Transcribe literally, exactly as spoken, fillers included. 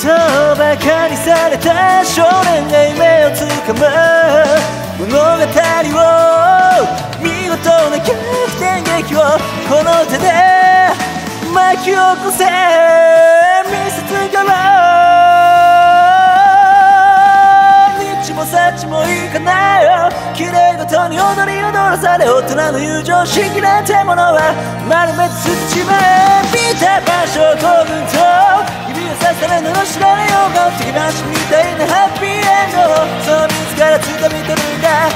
とバカにされた少年が夢をつかむ物語を見事な逆転劇をこの手で巻き起こせ見せつけろ日もさっちもいかないよ綺麗ごとに踊り踊らされ大人の友情式なんてものは丸めて捨てちまえビーターパン症候群と指をさされの知られようが手放しみたいなハッピーエンドその自ら掴み取るんだ